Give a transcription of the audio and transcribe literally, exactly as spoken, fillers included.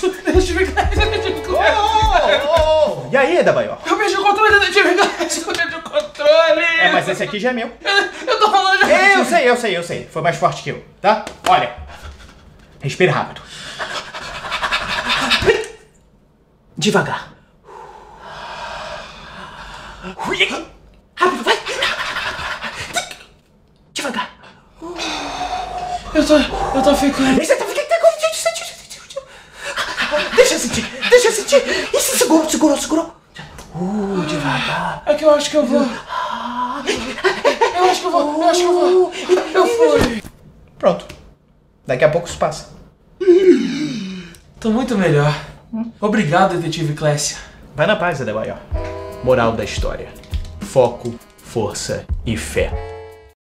Detetive Clécio, Detetive Clécio. Oh, oh, oh. E aí, Dabaio? Eu perdi o controle, Detetive Clécio, eu perdi o controle. É, mas esse aqui já é meu. Eu, eu tô falando já. É, eu sei, eu sei, eu sei. Foi mais forte que eu, tá? Olha. Respira rápido. Devagar. Rápido, vai. Devagar. Eu tô, eu tô ficando. Você tá ficando. Deixa eu sentir, deixa eu sentir. Isso, segurou, segurou, segurou. Uh, devagar. É que eu acho que eu vou. Eu acho que eu vou, eu acho que eu vou. Eu fui. Pronto. Daqui a pouco isso passa. Tô muito melhor. Obrigado, Detetive Clécio. Vai na paz, Adebayo. Moral da história. Foco, força e fé.